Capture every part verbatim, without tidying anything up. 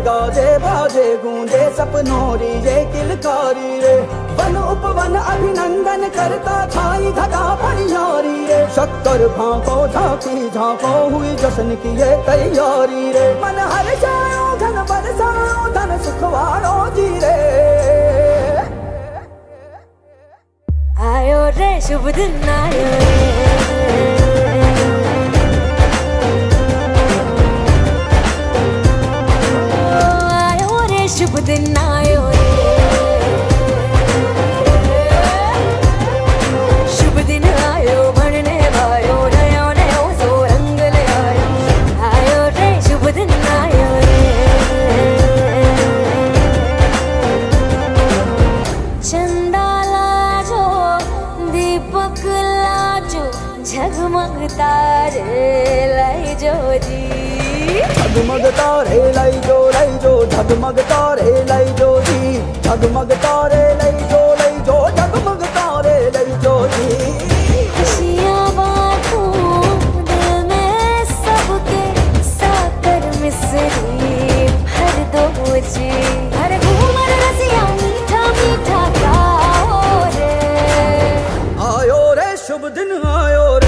गाजे बाजे गूंजे सपनों री ये किलकारी रे। वन उपवन अभिनंदन करता छाई धगा परियारी रे। शक्कर भांको झांकी झांको हुई जश्न की ये तैयारी रे। मन हर जाओ धन बरसाओ धन सुखवारो जी रे। आयो रे शुभ दिन आयो रे। आयो रे शुभ दिन आयो रे। शुभ दिन आयो बनने वायो नयो नयो सो रंग ले आयो। आयो रे शुभ दिन आयो रे। चंदा लाजो दीपक लाजो झगमग तारे लाई जो जी। झगमग तारे लाई जो लाई जो झगमग तारे लाई जो जी। झगमग तारे लाई जो लाई जो झगमग तारे लाई जो जी। खुशियाँ बांटूं दिल में सबके साकर मिसरी भर दो जी। हर घूमर रसिया मीठा मीठा गाओ रे। आयो रे शुभ दिन आयो रे।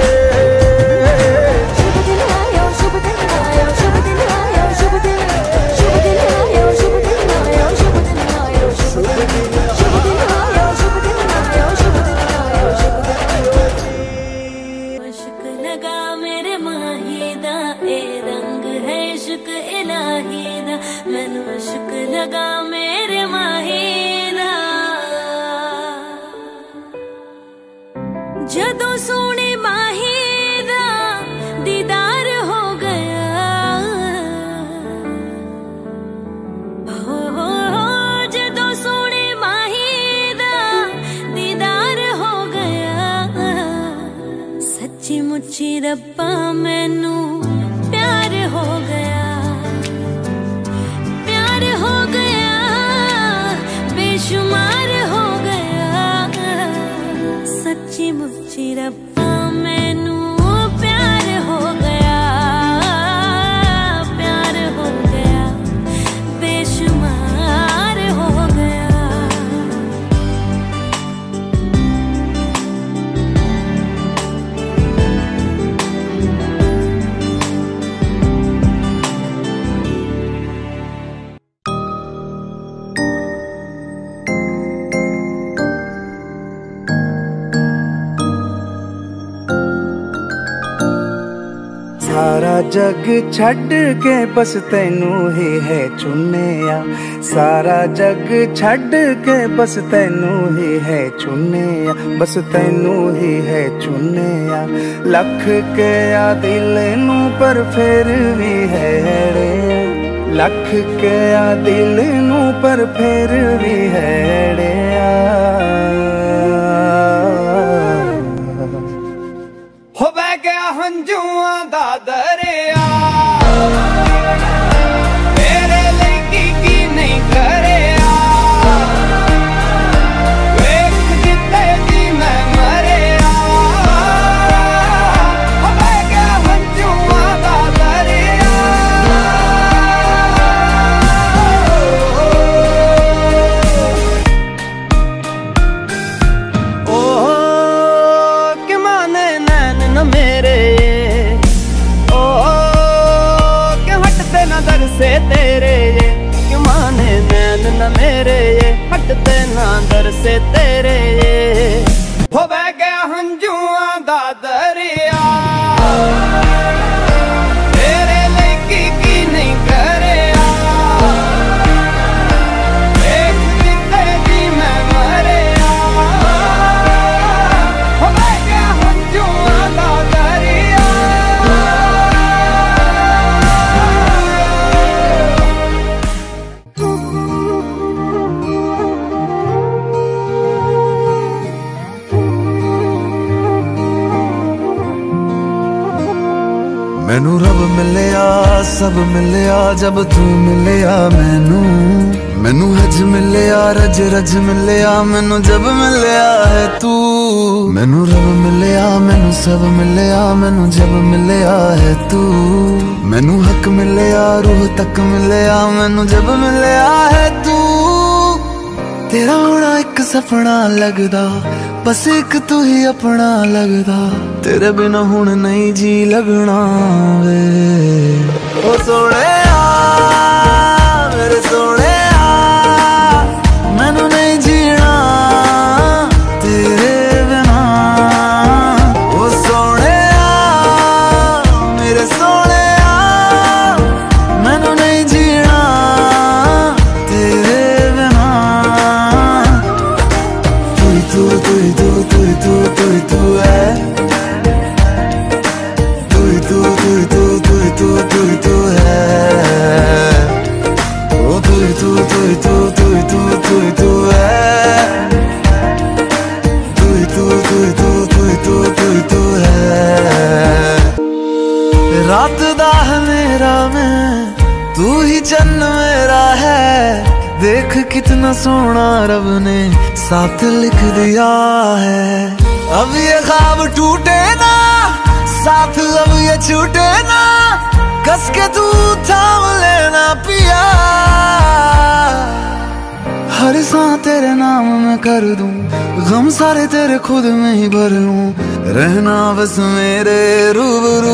शुभ दिन आयो शुभ दिन आयो शुभ दिन आयो शुभ दिन शुभ दिन आयो शुभ दिन आयो शुभ दिन आयो शुभ दिन शुभ दिन आयो शुभ दिन आयो शुभ दिन आयो शुभ दिन। इश्क लगा मेरे माही दा ए रंग है इश्क इलाही दा। मैनू इश्क लगा मेरे माही दा। जदों सोने माही दा दीदार हो गया। हो हो हो जदों सोने माही दा दीदार हो गया। सच्ची मुच्ची रब्बा मैनू प्यार हो गया। प्यार हो गया बेशुमार हो गया। सच्ची मुच्ची रब्बा मैनू प्यार हो गया। प्यार हो गया बेशुमार हो गया। सारा जग छड़ के बस तैनू ही है चुनिया। सारा जग छड़ के बस तैनू ही है चुनिया। बस तैनू ही है चुनिया। लख के आ दिल नू पर फिर भी है रे। लख के आ दिल नू पर फिर भी है रे। हो बह गया हंजुआ दा दरिया। मेरे लेकी की नहीं करिया। वेख जिते दी मैं मरिया। हो बह गया हंजुआ दा दरिया। ओ कि माने नैन न मेरे। ओ के हटते न दर से तेरे ये। क्यों माने नैन न मेरे ये हटते न दर से तेरे ये। हो बह गया हंजुआ दा दरिया। तेरे लेकी की नहीं करिया। एक जिते दी मैं मरिया। हो बह गया हंजुआ दा दरिया। मैनू रब मिलिया सब मिलिया जब तू मिलिया मैनू। मैनू हज मिलिया रज रज मिलिया मैनू जब मिलिया है तू मैनू रब मिलिया मैनू सब मिलिया मैनू जब मिलिया है तू मैनू हक मिलिया रूह तक मिलिया मैनू जब मिलिया है तू तेरा होना एक सपना लगदा बस एक तू ही अपना लगदा तेरे बिना हुण नहीं जी लगना वे ओ सोने मेरे सोने मैनू नहीं जीना तेरे बिना ओ सोने मेरे सोने मैनू नहीं जीना तेरे बिना तू तू तू तू तू तू तू तू है तू तू तू तू तू तू तू तू है ओ तू तू तू तू तू तू तू तू है तू तू तू तू तू तू तू तू है रात दा मेरा मैं तू ही चन्न मेरा है देख कितना सोना रब ने साथ लिख दिया है अब ये ख्वाब टूटे ना साथ अब ये छूटे ना कस के तू थाम लेना पिया हर सांस तेरे नाम में कर दूं गम सारे तेरे खुद में ही भर लूं रहना बस मेरे रूबरू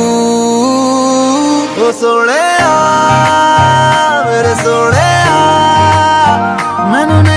ओ सोने मेरे सोने मैनू